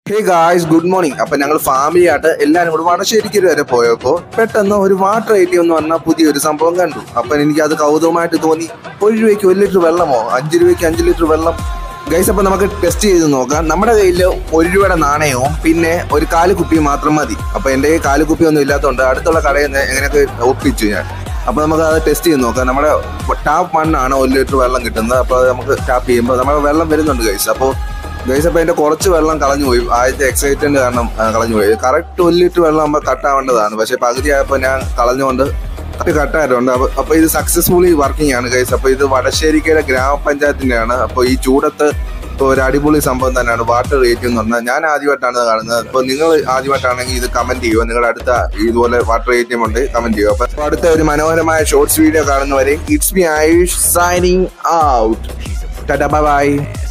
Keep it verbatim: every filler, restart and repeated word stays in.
Hey guys good morning. അപ്പൊ ഞങ്ങൾ family ആയിട്ട് എല്ലാവരും കൂടെ വടശ്ശേരിക്കര വരെ പോയപ്പോ പെട്ടെന്ന് ഒരു വാട്ടർ എ ടി എം എന്ന് പറഞ്ഞ പുതിയൊരു സംഭവം കണ്ടു. അപ്പൊ എനിക്ക് അത് കൗതുകമായിട്ട് തോന്നി. ഒരു രൂപയ്ക്ക് ഒരു ലിറ്റർ വെള്ളമോ അഞ്ചു രൂപയ്ക്ക് അഞ്ചു ലിറ്റർ വെള്ളം ഗൈസ്. അപ്പൊ നമുക്ക് ടെസ്റ്റ് ചെയ്ത് നോക്കാം. നമ്മുടെ കയ്യിൽ ഒരു രൂപയുടെ നാണയവും പിന്നെ ഒരു കാലുകുപ്പിയും മാത്രം മതി. അപ്പൊ എന്റെ കയ്യിൽ കാലുകുപ്പി ഒന്നും ഇല്ലാത്തതുകൊണ്ട് അടുത്തുള്ള കടയിൽ നിന്ന് എങ്ങനെയൊക്കെ ഒപ്പിച്ചു ഞാൻ. അപ്പൊ നമുക്ക് അത് ടെസ്റ്റ് ചെയ്ത് നോക്കാം. നമ്മുടെ ടാപ്പ് മണ്ണാണ് ഒരു ലിറ്റർ വെള്ളം കിട്ടുന്നത്. അപ്പൊ അത് നമുക്ക് ടാപ്പ് ചെയ്യുമ്പോൾ നമ്മുടെ വെള്ളം വരുന്നുണ്ട് ഗൈസ്. അപ്പോൾ ഗൈസ് അപ്പൊ അതിന്റെ കുറച്ച് വെള്ളം കളഞ്ഞു പോയി. ആദ്യത്തെ എക്സൈറ്റ്മെന്റ് കാരണം കളഞ്ഞു പോയി. കറക്റ്റ് ഒരു ലിറ്റർ വെള്ളം ആകുമ്പോൾ കട്ടാവേണ്ടതാണ്. പക്ഷെ പകുതി ആയപ്പോൾ ഞാൻ കളഞ്ഞുകൊണ്ട് കട്ടായിട്ടുണ്ട്. അപ്പൊ അപ്പൊ ഇത് സക്സസ്ഫുള്ളി വർക്കിംഗ് ആണ് ഗൈസ്. അപ്പൊ ഇത് വടശ്ശേരിക്കര ഗ്രാമപഞ്ചായത്തിന്റെ ആണ്. അപ്പൊ ഈ ചൂടത്ത് ഒരു അടിപൊളി സംഭവം തന്നെയാണ് വാട്ടർ എ ടി എം എന്ന് പറഞ്ഞാൽ. ഞാൻ ആദ്യമായിട്ടാണ് കാണുന്നത്. അപ്പൊ നിങ്ങൾ ആദ്യമായിട്ടാണെങ്കിൽ ഇത് കമന്റ് ചെയ്യുക. നിങ്ങളുടെ അടുത്ത ഇതുപോലെ വാട്ടർ എ ടി എം ഉണ്ട്, കമന്റ് ചെയ്യുക. അപ്പൊ അടുത്ത ഒരു മനോഹരമായ ഷോർട്സ് വീഡിയോ കാണുന്നവരെ it's me Ayush signing out. Tata bye by.